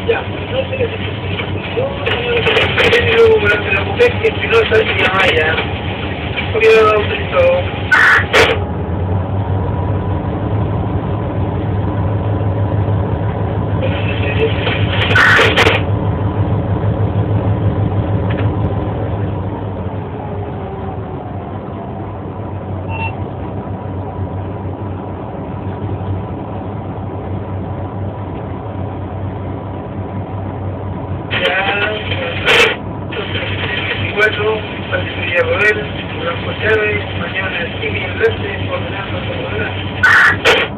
Ya, no sé qué se luego durante la mujer que Espinosa se llama ya. Porque yo lo utilizo. Patricia Rodel, Blanco Chávez, Mañana Civil, Leste, Ordenanza Comunal.